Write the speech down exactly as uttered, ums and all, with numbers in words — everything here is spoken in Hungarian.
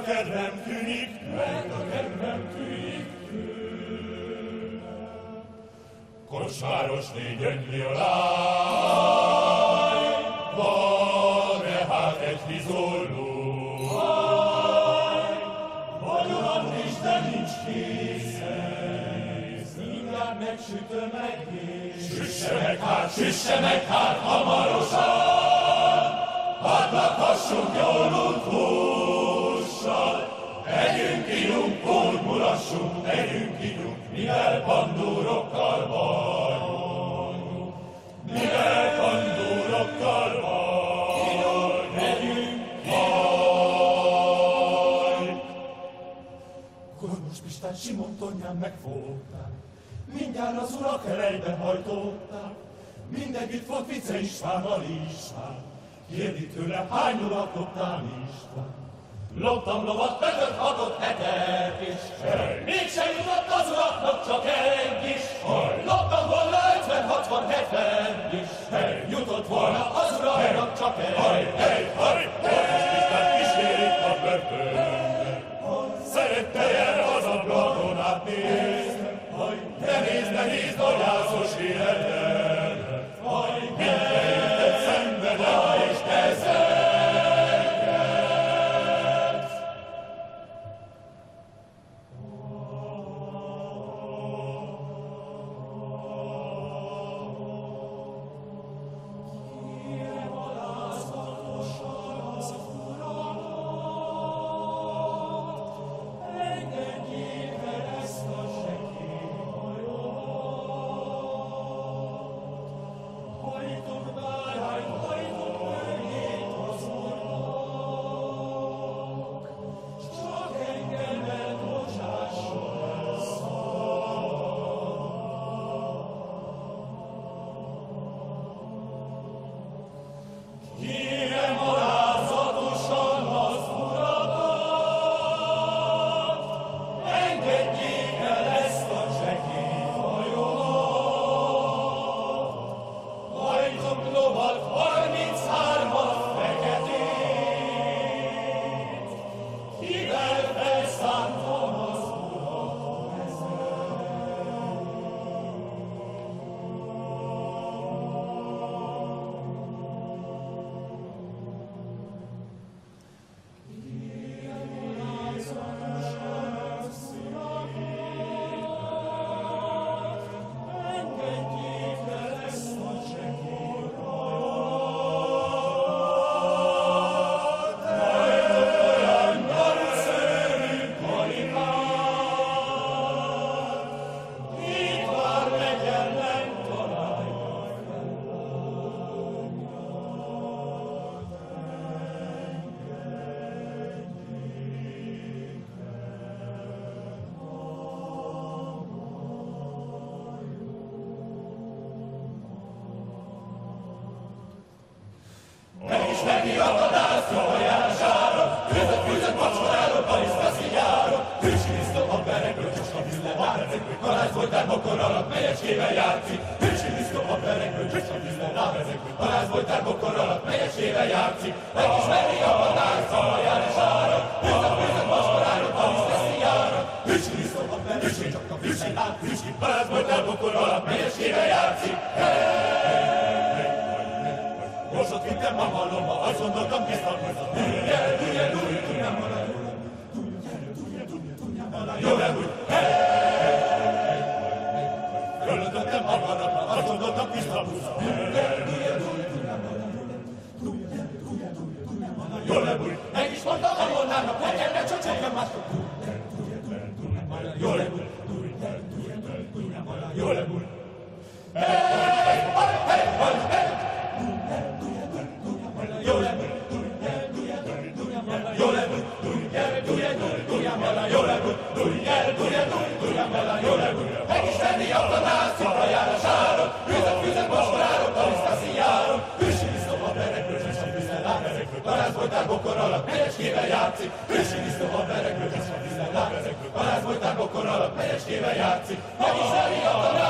kedvem tűnik, mert a kedvem tűnik. Kocsmárosné gyöngyi a lány, van-e hát egy hizoló? Vagyonat is, de nincs készen, mindjárt megsütöm egész. Süsse meg hát, süsse meg hát hamarosan, hadd lakhassunk jól udvóssal. Együnk, ígyunk, úrmulassunk, együnk, ígyunk, mivel pandúrokkal vagyunk. Mivel pandúrokkal vagyunk, együnk, ígyunk. Kormos Pistán, Simon Tonyán megfogták, mindjárt az urak elejbe hajtották. Mindegyütt volt Vice Istvánval István, kérdi tőle, hány urat loptál István? Loptam lovat, ötöt, hatot, hetet is, mégse jutott az uraknak csak egy is. Loptam volna ötven, hatvan, hetven is, jutott volna az uraknak csak egy. Haj, hej, haj, Kormos Pistán kísérik a börtönbe, szerette erre az ablakon átnézni. Ne nézd, ne nézd a gyászos életemre, mindkettőt szenvedem és teszem. Paráz voltál bokor alatt, melyeskével játszik, meg is veri a tanár.